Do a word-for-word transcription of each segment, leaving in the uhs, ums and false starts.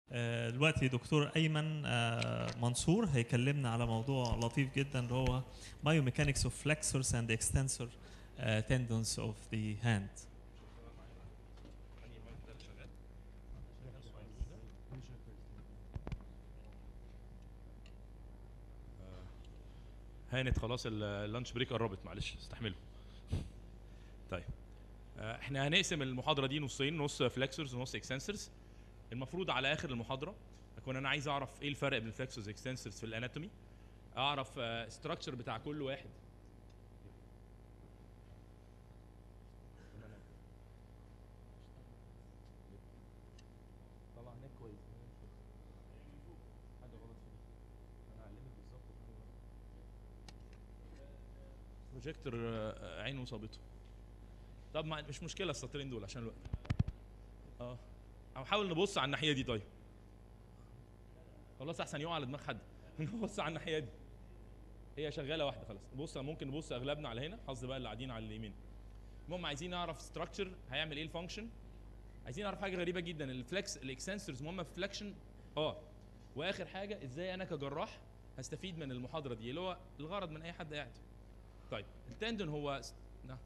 آه، دلوقتي دكتور أيمن آه، منصور هيكلمنا على موضوع لطيف جدا اللي هو biomechanics of flexors and extensor آه، tendons of the hand. هانت خلاص اللانش بريك قربت، معلش استحملوا. طيب آه، احنا هنقسم المحاضره دي نصين، نص فلكسورز ونص اكستنسورز. المفروض على اخر المحاضره اكون انا عايز اعرف ايه الفرق بين الفلكسورز والاكستنسورز في الاناتومي، اعرف ستراكشر بتاع كل واحد. طلع هناك كويس، حاجه غلط فيه، انا هعلمك بالظبط. بروجيكتور آه، عينه صابته. طب ما مش مشكله السطرين دول عشان الوقت. اه هحاول نبص على الناحيه دي. طيب خلاص احسن يقع على دماغ حد. نبص على الناحيه دي، هي شغاله واحده خلاص. بص ممكن نبص اغلبنا على هنا، حظ بقى اللي قاعدين على اليمين. المهم عايزين نعرف ستراكشر هيعمل ايه الفانكشن. عايزين نعرف حاجه غريبه جدا، الفلكس الاكستنسورز مهمه في فلكشن. اه واخر حاجه ازاي انا كجراح هستفيد من المحاضره دي، اللي هو الغرض من اي حد قاعد. طيب التندون هو س... نعم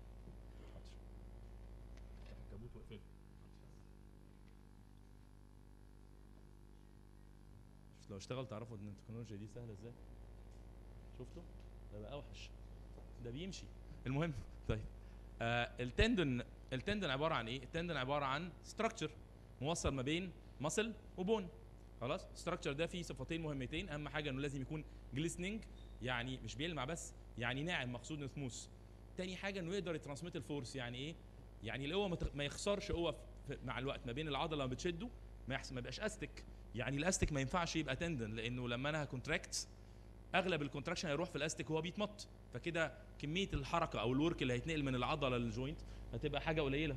لو اشتغل تعرفوا ان التكنولوجيا دي سهله ازاي. شفتوا ده بقى اوحش، ده بيمشي. المهم طيب آه التندون التندون عباره عن ايه؟ التندون عباره عن ستراكشر موصل ما بين ماسل وبون. خلاص الستراكشر ده فيه صفتين مهمتين، اهم حاجه انه لازم يكون جليسننج، يعني مش بيلمع بس، يعني ناعم، مقصود انه سموث. تاني حاجه انه يقدر يترانسميت الفورس، يعني ايه؟ يعني القوه ما يخسرش قوه مع الوقت ما بين العضله لما بتشده، ما ما يبقاش استك. يعني الاستك ما ينفعش يبقى تندون، لانه لما انا هكونتراكت اغلب الكونتراكشن هيروح في الاستك وهو بيتمط، فكده كميه الحركه او الورك اللي هيتنقل من العضله للجوينت هتبقى حاجه قليله.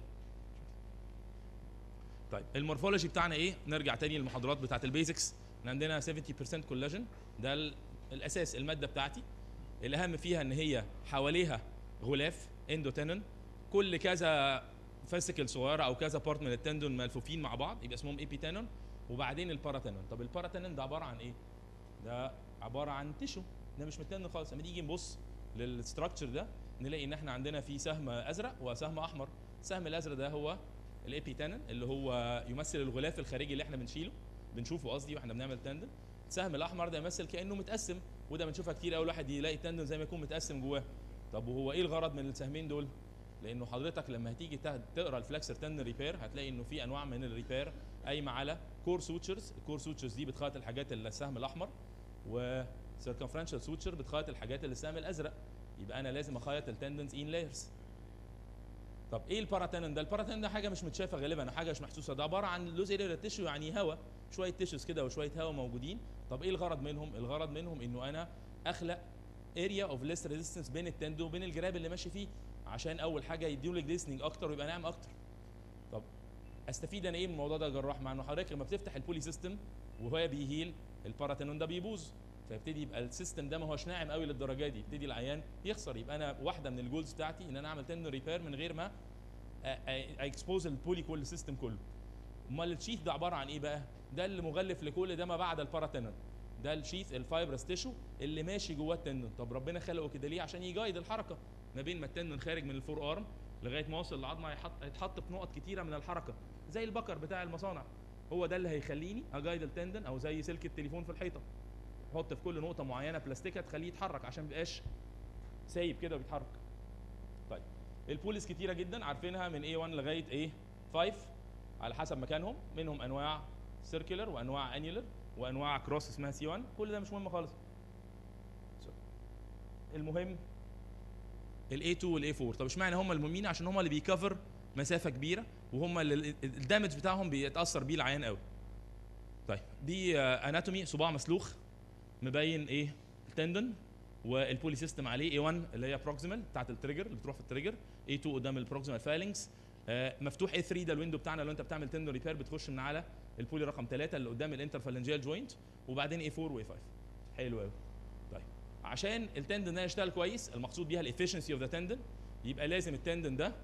طيب المورفولوجي بتاعنا ايه؟ نرجع تاني للمحاضرات بتاعت البيزكس. عندنا سبعين بالمية كولاجين، ده الاساس، الماده بتاعتي. الاهم فيها ان هي حواليها غلاف اندوتينون، كل كذا فاسيكل صغيره او كذا بارت من التندون ملفوفين مع بعض يبقى اسمهم ايبيتينون. وبعدين الباراتينون. طب الباراتينون ده عباره عن ايه؟ ده عباره عن تيشو، ده مش متنن خالص. لما نيجي نبص للستراكشر ده نلاقي ان احنا عندنا في سهم ازرق وسهم احمر. السهم الازرق ده هو الابيتانن، اللي هو يمثل الغلاف الخارجي اللي احنا بنشيله بنشوفه قصدي واحنا بنعمل تندن. السهم الاحمر ده يمثل كانه متقسم، وده بنشوفها كتير قوي، الواحد يلاقي تندن زي ما يكون متقسم جواه. طب وهو ايه الغرض من السهمين دول؟ لانه حضرتك لما هتيجي تقرا الفلكسر تندن ريبير هتلاقي انه في انواع من الريبير قايمه على كور سوتشرز. الكور سوتشرز دي بتخيط الحاجات اللي السهم الاحمر، و circumferential suture بتخيط الحاجات اللي السهم الازرق. يبقى انا لازم اخيط التندنز ان لايرز. طب ايه الباراتينون ده؟ الباراتينون ده حاجه مش متشافه غالبا، حاجه مش محسوسه، ده عباره عن لوز اريا تيشو، يعني هواء، شويه تيشوز كده وشويه هواء موجودين. طب ايه الغرض منهم؟ الغرض منهم انه انا اخلق اريا اوف ليس ريزيستنس بين التندو وبين الجراب اللي ماشي فيه، عشان اول حاجه يديله الجليسننج اكتر ويبقى ناعم اكتر. طب استفيد انا ايه من الموضوع ده يا جراح؟ مع انه حضرتك لما بتفتح البولي سيستم وهو بيهيل الباراتينون ده بيبوظ، فيبتدي يبقى السيستم ده ما هوش ناعم قوي للدرجه دي، يبتدي العيان يخسر. يبقى انا واحده من الجولز بتاعتي ان انا اعمل تندون ريبير من غير ما اكسبوز البولي كل سيستم كله. امال الشيث ده عباره عن ايه بقى؟ ده اللي مغلف لكل ده ما بعد الباراتينون، ده الشيث الفايبرس تيشو اللي ماشي جواه التندون. طب ربنا خلقه كده ليه؟ عشان يجايد الحركه ما بين ما التندون خارج من الفور ارم لغايه ما وصل للعظمه، هيتحط هيتحط في نقط كتيره من الحركه زي البكر بتاع المصانع. هو ده اللي هيخليني اجايد التندون، او زي سلك التليفون في الحيطه، حط في كل نقطه معينه بلاستيكه تخليه يتحرك عشان ما يبقاش سايب كده وبيتحرك. طيب البوليس كتيره جدا عارفينها من إيه وان لغايه إيه خمسة على حسب مكانهم، منهم انواع سيركلر وانواع انيولر وانواع كروس اسمها سي واحد، كل ده مش مهم خالص. المهم الاي اتنين والاي اربعة. طب اشمعنى هم المهمين؟ عشان هم اللي بيكفر مسافه كبيره، وهم اللي الدامج بتاعهم بيتاثر بيه العيان قوي. طيب دي اناتومي صباع مسلوخ مبين ايه التندون، والبولي سيستم عليه اي واحد اللي هي بروكسيمال بتاعت التريجر اللي بتروح في التريجر، اي اتنين قدام البروكسيمال فالنكس، آه مفتوح اي تلاتة ده الويندو بتاعنا لو انت بتعمل تندون ريبير بتخش من على البولي رقم ثلاثة اللي قدام الانترفالنجيال جوينت، وبعدين اي اربعة واي خمسة. حلو قوي. طيب عشان التندون ده يشتغل كويس، المقصود بيها الافشنسي اوف ذا تندون، يبقى لازم التندون ده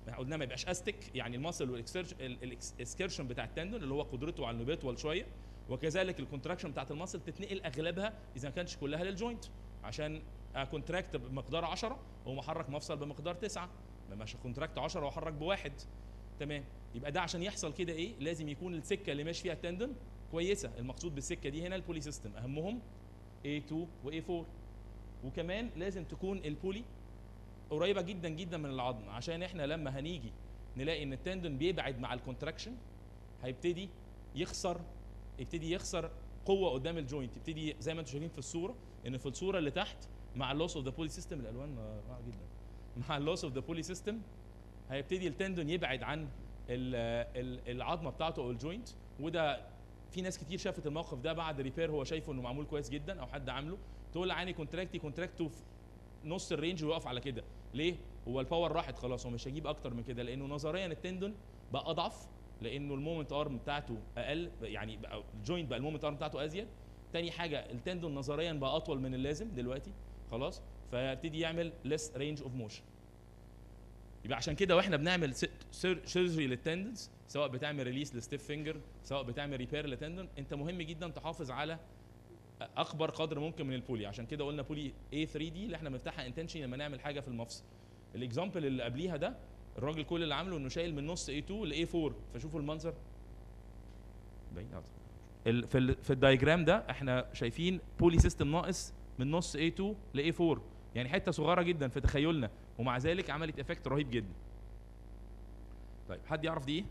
قلنا ما يبقاش استك، يعني الماسل والاكسكيرشن بتاع التندون اللي هو قدرته على انه بيطول شويه، وكذلك الكونتراكشن بتاعت الماسل تتنقل اغلبها اذا ما كانش كلها للجوينت، عشان كونتراكت بمقدار عشرة ومحرك مفصل بمقدار تسعة، مش كونتراكت عشرة واحرك بواحد. تمام. يبقى ده عشان يحصل كده ايه؟ لازم يكون السكه اللي ماشي فيها التندون كويسه. المقصود بالسكه دي هنا البولي سيستم، اهمهم إيه تو وإيه فور. وكمان لازم تكون البولي قريبه جدا جدا من العظم، عشان احنا لما هنيجي نلاقي ان التندون بيبعد مع الكونتراكشن هيبتدي يخسر يبتدي يخسر قوه قدام الجوينت، يبتدي زي ما انتم شايفين في الصوره، ان في الصوره اللي تحت مع اللوس اوف ذا بولي سيستم، الالوان رائعه جدا، مع اللوس اوف ذا بولي سيستم هيبتدي التندون يبعد عن العظمه بتاعته او الجوينت. وده في ناس كتير شافت الموقف ده بعد ريبير هو شايفه انه معمول كويس جدا او حد عامله، تقول عيني كونتراكتي كونتراكته في نص الرينج ويقف على كده. ليه؟ هو الباور راحت خلاص، هو مش هيجيب اكتر من كده، لانه نظريا التندون بقى اضعف، لانه المومنت ارم بتاعته اقل، يعني بقى الجوينت بقى المومنت ارم بتاعته ازيد. تاني حاجه التندون نظريا بقى اطول من اللازم دلوقتي خلاص، فيبتدي يعمل less range of motion. يبقى عشان كده واحنا بنعمل سيرجري للتندنز، سواء بتعمل ريليس للستيف فينجر، سواء بتعمل ريبير للتندون، انت مهم جدا تحافظ على اكبر قدر ممكن من البولي. عشان كده قلنا بولي إيه ثري دي اللي احنا بنفتحها انتنشن لما نعمل حاجه في المفصل. الاكزامبل اللي قبليها ده الراجل كل اللي عامله انه شايل من نص إيه تو ل إيه فور، فشوفوا المنظر باين في ال في الدايجرام ده احنا شايفين بولي سيستم ناقص من نص إيه تو ل إيه فور، يعني حته صغيره جدا في تخيلنا، ومع ذلك عملت افكت رهيب جدا. طيب حد يعرف دي ايه؟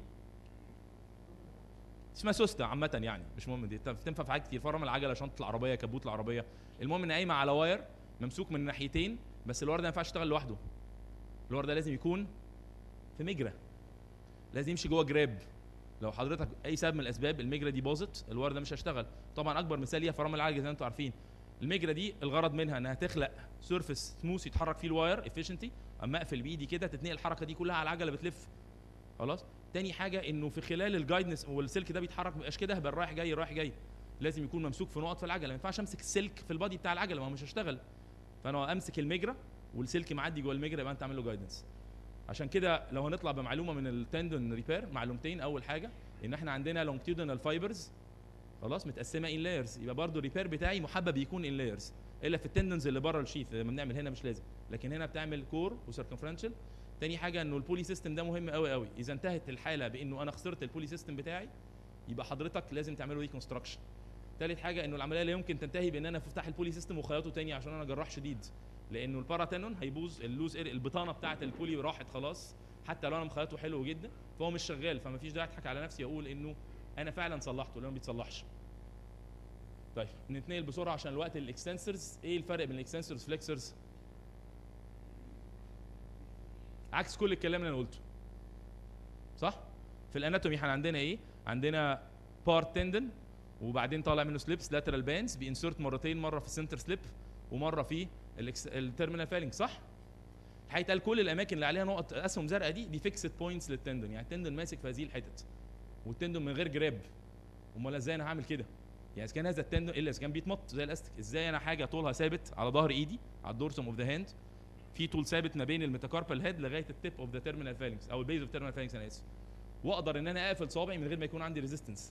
اسمها سوسته عامه، يعني مش مهم، دي بتنفع في حاجات كتير، فرامل العجله، شنطه العربيه، كبوت العربيه. المهم ان قايمه على واير ممسوك من الناحيتين، بس الواير ده ما ينفعش يشتغل لوحده، الواير ده لازم يكون في مجرى، لازم يمشي جوه جراب. لو حضرتك اي سبب من الاسباب المجرى دي باظت، الواير ده مش هيشتغل. طبعا اكبر مثال ليها فرامل العجله زي ما انتم عارفين. المجرى دي الغرض منها انها تخلق سيرفيس سموث يتحرك فيه الواير افيشنتي، اما اقفل بايدي كده تتنقل الحركه دي كلها على العجله بتلف خلاص. تاني حاجه انه في خلال الجايدنس والسلك ده بيتحرك، ما يبقاش كده هبقى رايح جاي رايح جاي، لازم يكون ممسوك في نقط في العجله. ما ينفعش امسك السلك في البادي بتاع العجله، ما هو مش هشتغل. فانا امسك المجرى والسلك معدي جوه المجرى، يبقى انت عامل له جايدنس. عشان كده لو هنطلع بمعلومه من التندون ريبير، معلومتين. اول حاجه ان احنا عندنا لونجتيودنال فايبرز خلاص متقسمه ان لايرز، يبقى برضو الريبير بتاعي محبب يكون ان لايرز، الا في التندنز اللي بره الشيث لما بنعمل هنا مش لازم، لكن هنا بتعمل كور وسيركمفرنشال. تاني حاجه انه البولي سيستم ده مهم قوي قوي، اذا انتهت الحاله بانه انا خسرت البولي سيستم بتاعي يبقى حضرتك لازم تعمله ريكونستراكشن. تالت حاجه انه العمليه لا يمكن تنتهي بان انا افتح البولي سيستم وخياطه تاني عشان انا جراح شديد، لانه الباراتينون هيبوظ، اللوز البطانه بتاعه البولي راحت خلاص، حتى لو انا مخيطه حلو جدا فهو مش شغال، فما فيش داعي اضحك على نفسي اقول انه انا فعلا صلحته لانه ما بيتصلحش. طيب نتنقل بسرعه عشان الوقت. الاكستنسرز، ايه الفرق بين الاكستنسرز فليكسرز؟ عكس كل الكلام اللي انا قلته صح؟ في الاناتومي احنا عندنا ايه؟ عندنا بارت تندن وبعدين طالع منه سليبس لاترال بانز بينسرت مرتين، مره في السنتر سليب ومره في التيرمينال فالينج صح؟ هيتقال كل الاماكن اللي عليها نقط اسهم زرقاء دي دي فيكسد بوينتس للتندن، يعني التندن ماسك في هذه الحتت والتندن من غير جراب. امال ازاي انا هعمل كده؟ يعني اذا كان هذا التندن الا اذا كان بيتمط زي الاستيك، ازاي انا حاجه طولها ثابت على ظهر ايدي على الدورسوم اوف ذا هاند، في طول ثابت ما بين الميتاكاربال هيد لغايه التيب اوف ذا تيرمينال فالينجز او البيز اوف تيرمينال فالينجز انا اسف، واقدر ان انا اقفل صوابعي من غير ما يكون عندي ريزيستنس.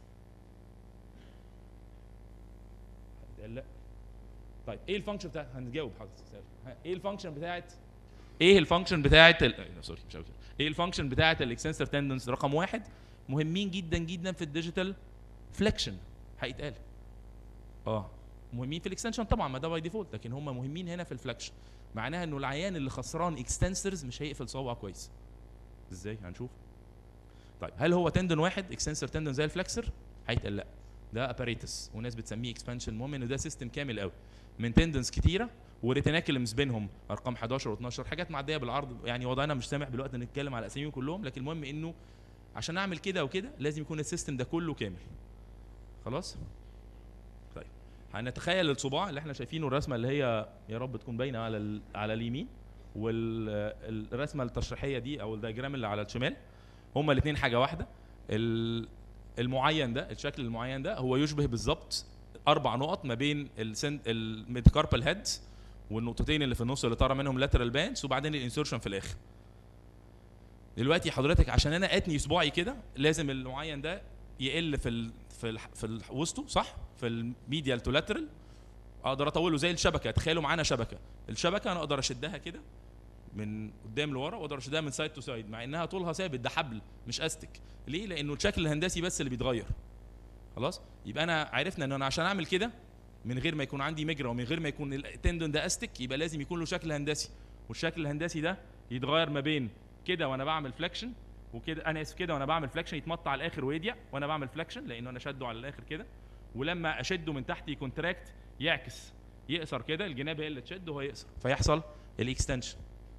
لا طيب ايه الفانكشن بتاعت، هنجاوب حضرتك، ايه الفانكشن بتاعت ايه الفانكشن بتاعت ال... سوري مش عارف ايه الفانكشن بتاعت الاكستنسر تندنز؟ رقم واحد مهمين جدا جدا في الديجيتال فليكشن، هيتقال اه مهمين في الاكستنشن طبعا ما ده باي ديفولت، لكن هم مهمين هنا في الفليكشن. معناها انه العيان اللي خسران اكستنسرز مش هيقفل صوابعه كويس. ازاي؟ هنشوف. طيب هل هو تندن واحد اكستنسر تندن زي الفلكسر؟ هيتقال لا، ده اباريتس وناس بتسميه اكسبانشن. المهم ان ده سيستم كامل قوي من تندنز كتيره وريتيناكلمز بينهم ارقام حداشر و12 حاجات معديه بالعرض، يعني وضعنا مش سامح بالوقت نتكلم على اساميهم كلهم، لكن المهم انه عشان اعمل كده وكده لازم يكون السيستم ده كله كامل. خلاص؟ طيب هنتخيل الصباع اللي احنا شايفينه، الرسمه اللي هي يا رب تكون باينه على على اليمين، والرسمه التشريحيه دي او الدياجرام اللي على الشمال، هما الاثنين حاجه واحده. المعين ده، الشكل المعين ده هو يشبه بالظبط اربع نقط ما بين الميتكاربال هيد والنقطتين اللي في النص اللي طالع منهم لاترال بانس وبعدين الانسيرشن في الاخر. دلوقتي حضرتك عشان انا اتني صباعي كده لازم المعين ده يقل في ال في ال في ال وسطه، صح؟ في الميديال تو لاترال اقدر اطوله زي الشبكه. تخيلوا معانا شبكه، الشبكه انا اقدر اشدها كده من قدام لورا واقدر اشدها من سايد تو سايد، مع انها طولها ثابت، ده حبل مش استك. ليه؟ لانه الشكل الهندسي بس اللي بيتغير. خلاص؟ يبقى انا عرفنا ان انا عشان اعمل كده من غير ما يكون عندي مجرى ومن غير ما يكون التندون ده استك، يبقى لازم يكون له شكل هندسي، والشكل الهندسي ده يتغير ما بين كده وانا بعمل فليكشن، وكده انا اسف كده وانا بعمل فليكشن يتمطع على الاخر ويضيق وانا بعمل فليكشن لانه انا شده على الاخر كده، ولما اشده من تحت يكونتراكت يعكس يقصر كده، الجناب هي اللي تشد وهو يقصر فيحصل الاكستنشن.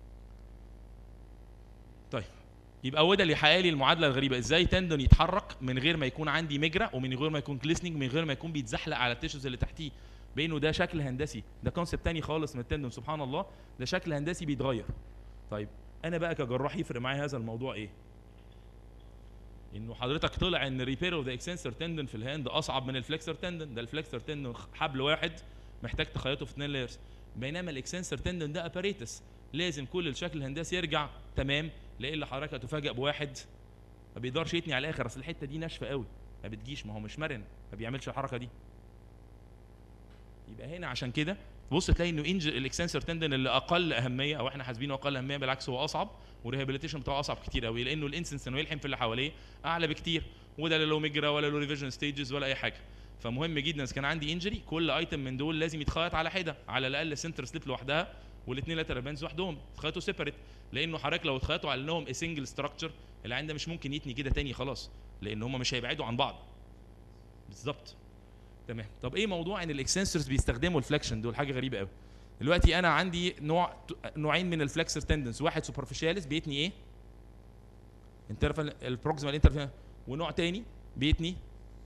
طيب يبقى هو ده اللي حقق لي المعادله الغريبه، ازاي تندون يتحرك من غير ما يكون عندي مجرى ومن غير ما يكون كليسنينج، من غير ما يكون بيتزحلق على التيشوز اللي تحتيه، بانه ده شكل هندسي، ده كونسيبت تاني خالص من التندون. سبحان الله، ده شكل هندسي بيتغير. طيب انا بقى كجراح يفرق معايا هذا الموضوع ايه؟ انه حضرتك طلع ان ريبير اوف ذا اكستنسور تندون في الهاند اصعب من الفليكسور تندون. ده الفليكسور تندون حبل واحد محتاج تخيطه في اثنين لايرز، بينما الاكستنسور تندون ده اباريتس لازم كل الشكل الهندسي يرجع تمام، لان حضرتك هتفاجئ بواحد ما بيقدرش يتني على الاخر، اصل الحته دي ناشفه قوي ما بتجيش، ما هو مش مرن، ما بيعملش الحركه دي. يبقى هنا عشان كده بص تلاقي انه انج الاكستنسور تندون اللي اقل اهميه او احنا حاسبينه اقل اهميه، بالعكس هو اصعب والريهابيليتيشن بتاعه اصعب كتير قوي، لانه الانسنس انه يلحم في اللي حواليه اعلى بكتير، وده لا له مجرى ولا له ريفيجن ستيجز ولا اي حاجه. فمهم جدا اذا كان عندي انجري كل ايتم من دول لازم يتخيط على حده، على الاقل سنتر سليب لوحدها والاثنين لاترال بانز لوحدهم يتخيطوا سيبريت، لانه حضرتك لو اتخيطوا على انهم سنجل ستراكشر العين ده مش ممكن يتني كده تاني خلاص، لان هم مش هيبعدوا عن بعض بالظبط. تمام. طب ايه موضوع ان الاكستنسورز بيستخدموا الفليكشن دول؟ حاجه غريبه قوي. دلوقتي انا عندي نوع نوعين من الفلكسر تندنس، واحد سوبرفيشاليس بيتني ايه؟ انترفال البروكسيمال انترفال، ونوع تاني بيتني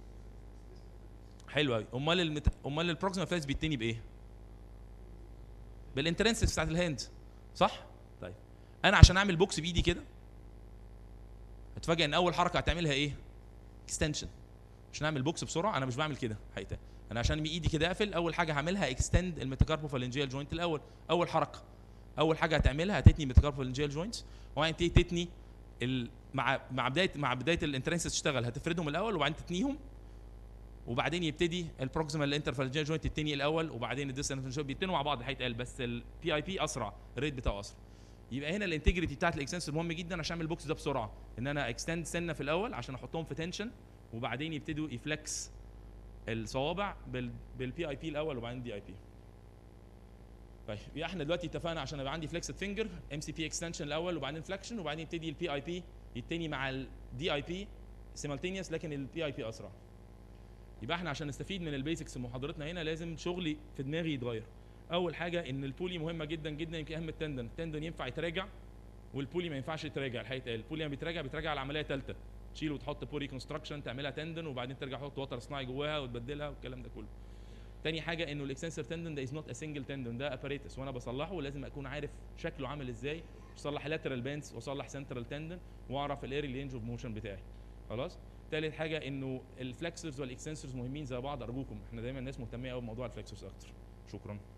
حلو قوي. امال المت... امال البروكسيمال فلكس بيتني بايه؟ بالانترنسكس بتاعت الهاند، صح؟ طيب انا عشان اعمل بوكس بايدي كده هتفاجئ ان اول حركه هتعملها ايه؟ اكستنشن. عشان اعمل بوكس بسرعه انا مش بعمل كده حقيقه، انا عشان ايدي كده اقفل اول حاجه هعملها اكستند الميتاكاربوفالنجيال جوينت الاول، اول حركه اول حاجه هتعملها هتتني الميتاكاربوفالنجيال جوينتس، وبعدين تيجي تتني ال... مع مع بدايه مع بدايه الانترنسس تشتغل هتفردهم الاول وبعدين تتنيهم، وبعدين يبتدي البروكسيمال انترفالنجيال جوينت التاني الاول، وبعدين الديستنس بيتنوا مع بعض هيتقال، بس البي اي بي اسرع، الريت بتاعه اسرع. يبقى هنا الانتجريتي بتاعت الاكستنسور مهم جدا عشان اعمل البوكس ده بسرعه، ان انا اكستند سنه في الاول عشان احطهم في تنشن، وبعدين يبتدوا يفلكس الصوابع بالبي اي بي الاول وبعدين دي اي بي. طيب يبقى احنا دلوقتي اتفقنا عشان يبقى عندي فليكسد فينجر ام سي بي اكستنشن الاول وبعدين فلكشن، وبعدين يبتدي البي اي بي يتني مع الدي اي بي سيمالتينيوس، لكن البي اي بي اسرع. يبقى احنا عشان نستفيد من البيسكس في محاضرتنا هنا لازم شغلي في دماغي يتغير. اول حاجه ان البولي مهمه جدا جدا، يمكن اهم التندن، التندن ينفع يتراجع والبولي ما ينفعش يتراجع. الحقيقه البولي لما بيتراجع بيتراجع على عمليه ثالثه، تشيل وتحط بوري كونستراكشن تعملها تندن وبعدين ترجع تحط وتر صناعي جواها وتبدلها والكلام ده كله. تاني حاجه انه الاكستنسور تندن ده از نوت ا سنجل تندن، ده اباريتس، وانا بصلحه لازم اكون عارف شكله عامل ازاي، اصلح لاترال بانس واصلح سنترال تندن واعرف الايري رينج اوف موشن بتاعي. خلاص؟ تالت حاجه انه الفلكسورز والاكستنسورز مهمين زي بعض، ارجوكم احنا دايما الناس مهتمه قوي بموضوع الفلكسورز اكتر. شكرا.